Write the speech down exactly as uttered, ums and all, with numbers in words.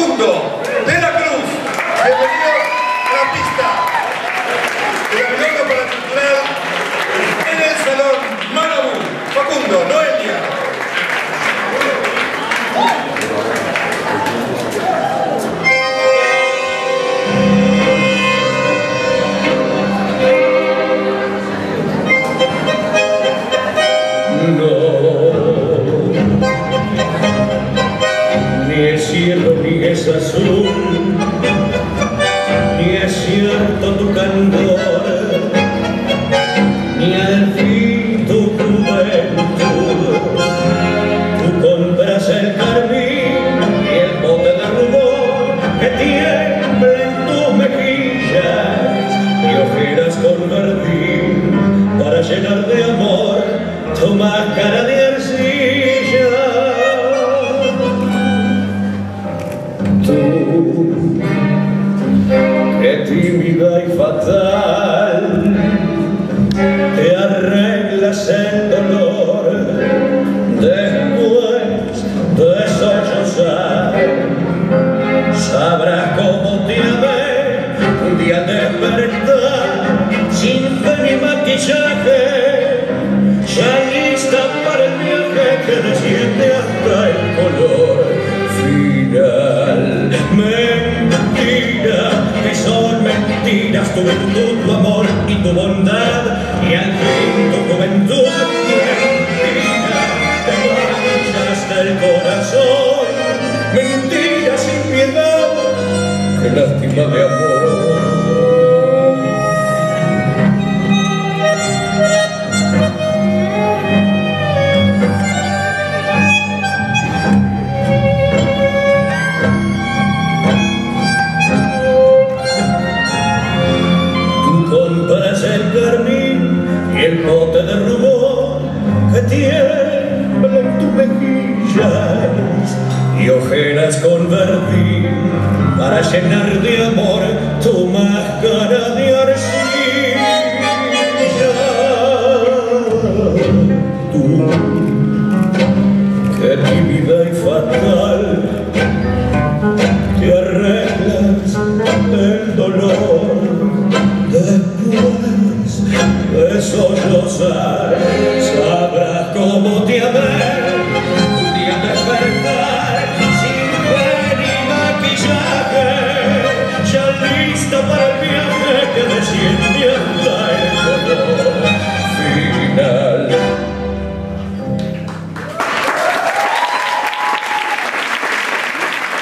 Facundo de la Cruz. Bienvenido a la pista de la pelota para titular en el Salón Manabu. Facundo, Noelia. Ni es cielo ni es azul, ni es cierto tu candor, ni al fin tu juventud. Tú compras el carmín y el bote de rubor que tiembla en tus mejillas y ojeras con verdín para llenar de amor tu máscara de arcilla. Tú, que tímida y fatal, te arreglas el dolor después de sollozar. Sabrás cómo te amé un día al despertar, sin fe ni maquillaje, ya lista para el viaje que desciende hasta el color final. Mentira, que son mentiras tu virtud, tu amor y tu bondad, y al fin tu juventud. Mentira, te manchaste el corazón. Mentira sin piedad, qué lástima de amor. El bote de rubor que tiembla en tus mejillas y ojeras con verdín para llenar de amor tu máscara de arcilla. Tú, que tímida y fatal,